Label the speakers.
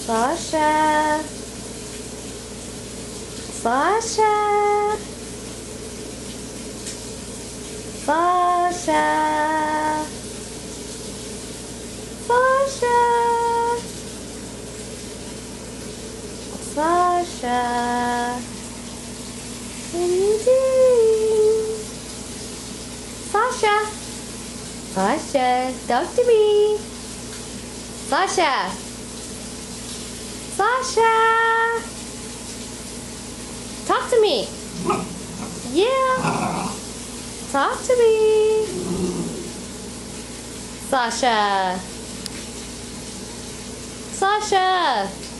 Speaker 1: Sasha. Sasha. Sasha. Sasha. Sasha. What are you doing? Sasha. Sasha, talk to me. Sasha. Sasha. Talk to me. Yeah. Talk to me. Sasha. Sasha.